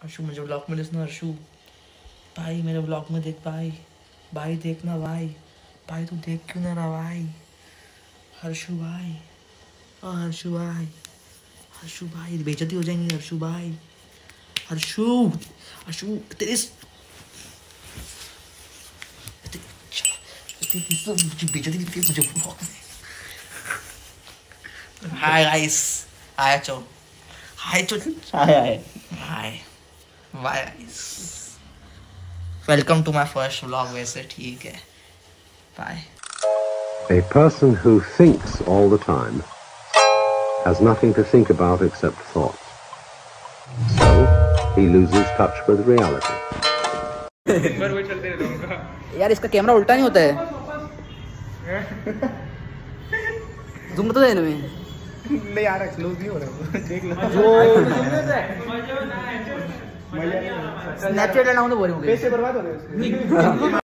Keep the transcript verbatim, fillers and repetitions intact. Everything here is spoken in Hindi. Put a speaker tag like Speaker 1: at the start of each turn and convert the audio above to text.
Speaker 1: हर्षू मुझे ब्लॉग में लिखना हर्षू भाई, मेरे ब्लॉग में देख भाई, भाई देखना भाई, भाई तू देख क्यों ना रहा भाई, हर्षू भाई, ओ हर्षू भाई, हर्षू भाई बेइज्जती हो जाएंगी हर्षू भाई, हर्षू हर्षू तेरे बेइज्जती मुझे ब्लॉग में। हाय गाइस, हाय चो, हाय चो, hi hi hi bye guys, welcome to my first vlog. वैसे ठीक है, bye.
Speaker 2: A person who thinks all the time has nothing to think about except thought. So he loses touch with reality.
Speaker 3: यार इसका कैमरा उल्टा नहीं होता है, जूम तो देने में
Speaker 4: नहीं आ रहा, क्लोज नहीं हो रहा, देख लो
Speaker 3: स्नैपचैट लेना हो तो बोरिंग हो गया,
Speaker 4: पैसे बर्बाद हो रहे हैं।